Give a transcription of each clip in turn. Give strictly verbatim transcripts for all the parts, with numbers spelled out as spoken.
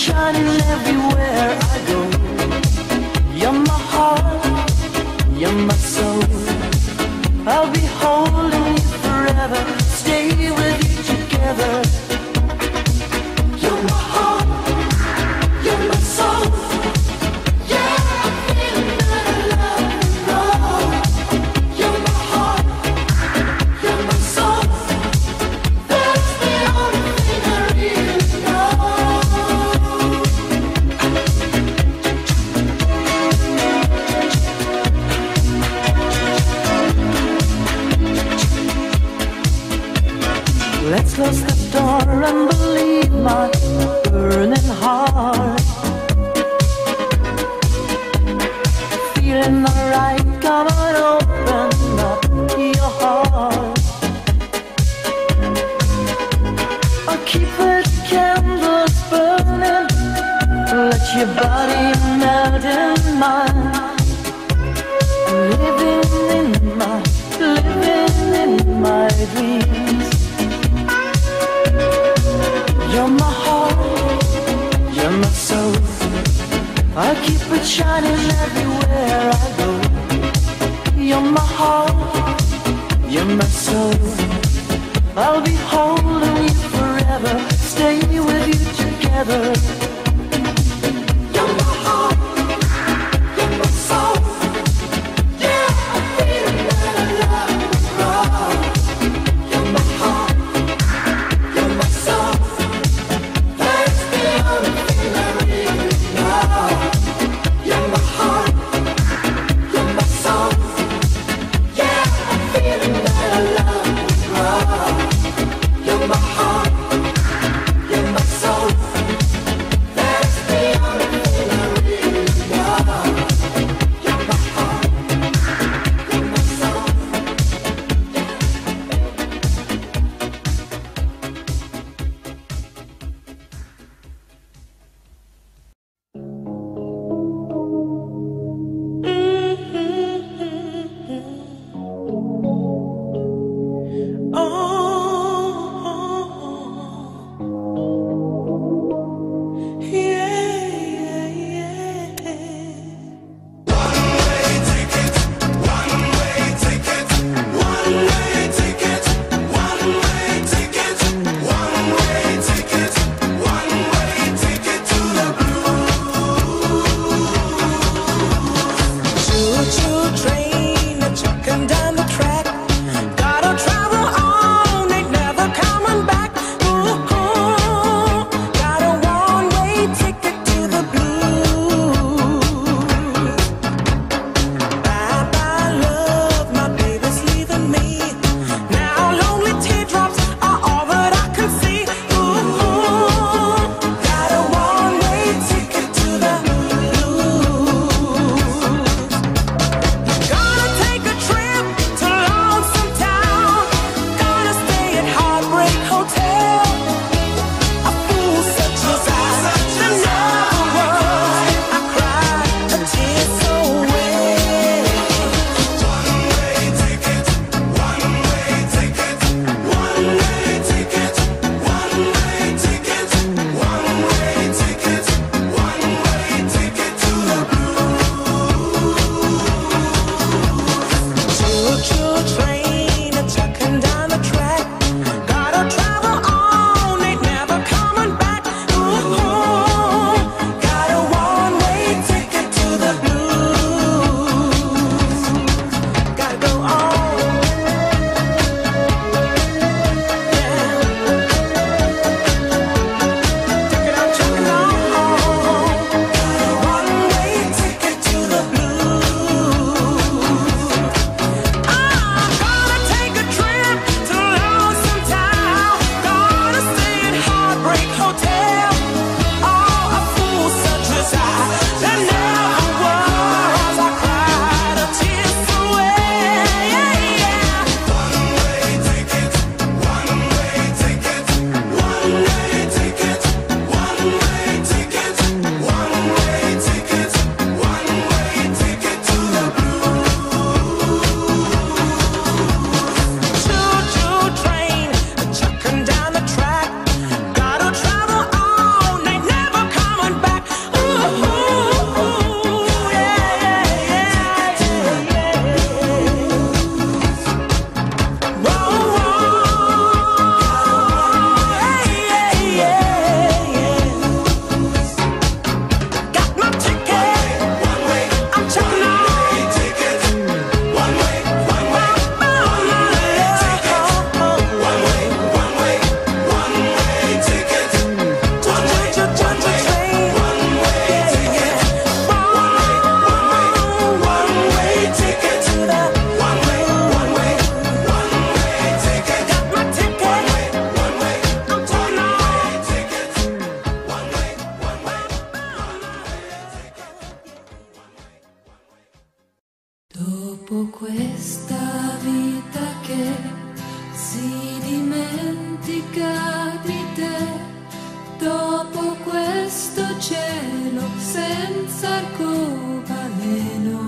shining everywhere I go. You're my heart, you're my soul. I'll be holding you forever, stay with you together. You're my heart, you're my soul. Yeah, I'm feeling that I love you more. You're my heart, you're my soul. That's the only thing I really know. Let's close the door and believe my burning heart. Feeling alright, come on, open up your heart. I'll keep the candles burning, let your body melt in mine. Living in my, living in my dreams. You're my heart, you're my soul. I'll keep it shining everywhere I go. You're my heart, you're my soul. I'll be holding you forever, stay with you together. You're my heart, you're my soul. Yeah, I'm feeling that I love you more. You're my heart, you're my soul. That's the only thing I really know. You're my heart, you're my soul. Yeah, I'm feeling that I love you more. You're my heart, you're my soul. Dopo questa vita che si dimentica di te, dopo questo cielo senza arcobaleno,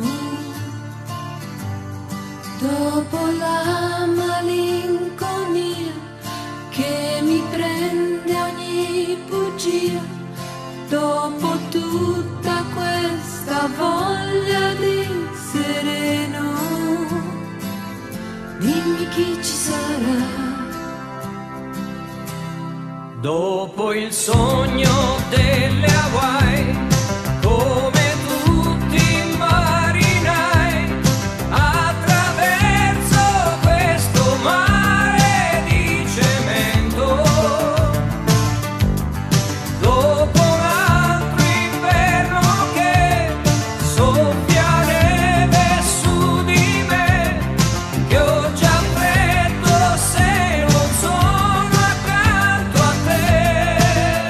dopo la malinconia che mi prende ogni bugia, dopo tutta questa voglia di sereno, dimmi chi ci sarà. Dopo il sogno delle Hawaii, come tutti i marinai, attraverso questo mare di cemento, dopo un altro inverno che soffia neve su di me, che ho già freddo se non sono accanto a te.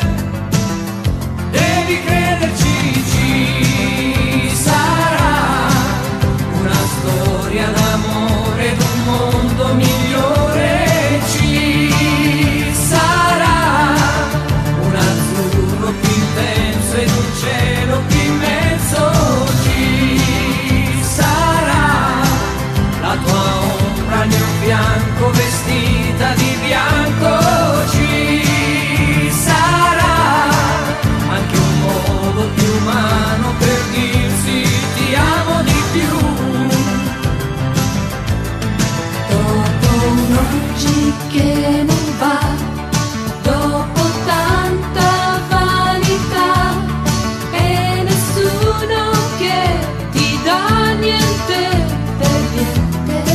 Devi crederci, ci sarà una storia d'amore d'un mondo migliore, ci sarà un azzurro più intenso ed un cielo più immenso, ci sarà la tua ombra al mio fianco vestita di bianco, ci sarà anche un modo più umano per dirsi ti amo di più. Dopo un oggi che non va, dopo tanta vanità e nessuno che ti dà niente per niente,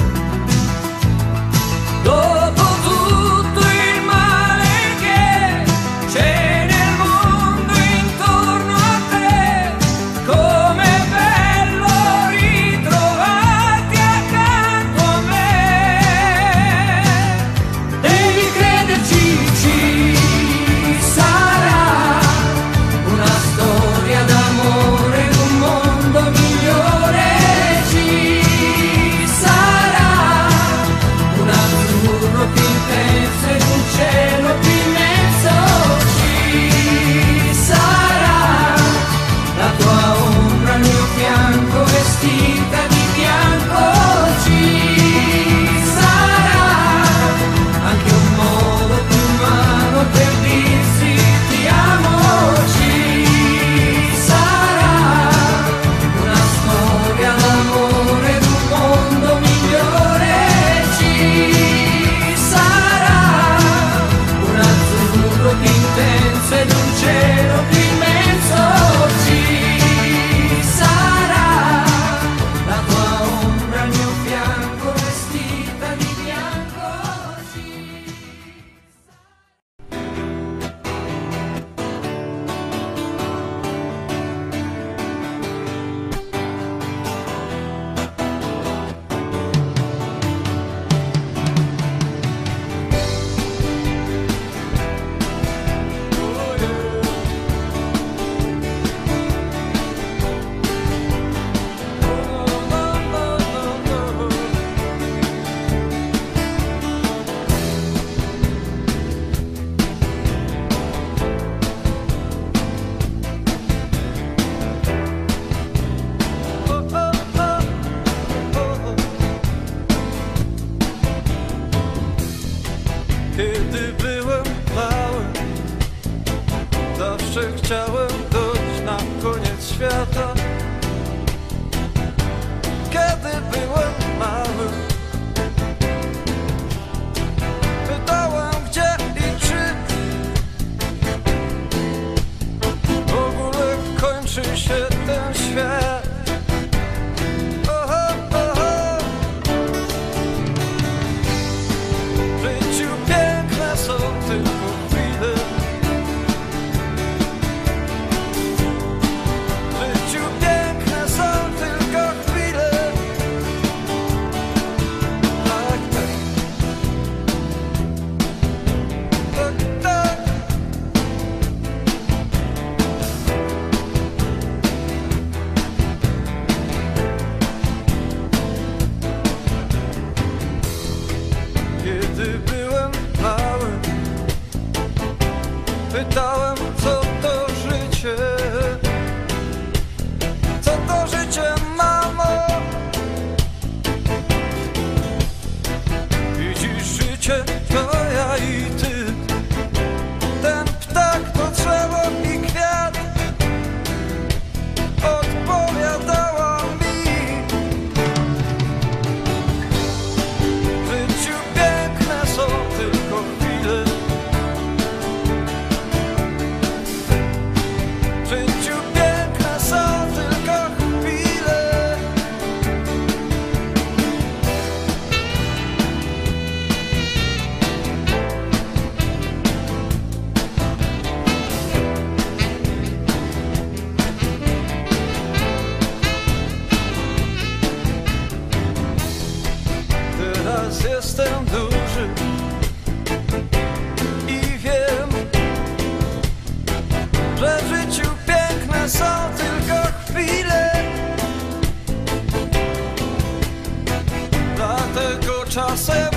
Dopo tutto il male che c'è nel mondo intorno a te, com'è bello ritrovarti accanto a me. Devi crederci, ci sarà una storia d'amore d'un mondo migliore, ci sarà un azzurro più intenso ed un cielo più immenso, ci sarà la tua ombra al mio fianco vestita di bianco, ci sarà anche un modo più umano per dirsi ti amo, ci sarà una storia d'amore d'un mondo migliore, ci sarà un azzurro più intenso ed un cielo più immenso, ci sarà la tua ombra al mio fianco vestita di bianco, ci Kiedy byłem mały, zawsze chciałem dojść na koniec świata. Kiedy byłem mały, pytałem gdzie i czy w ogóle kończy się ten świat. Oho, oho. W życiu piękne są tylko chwile. W życiu piękne są tylko chwile. Tak, tak. Tak, tak. czasem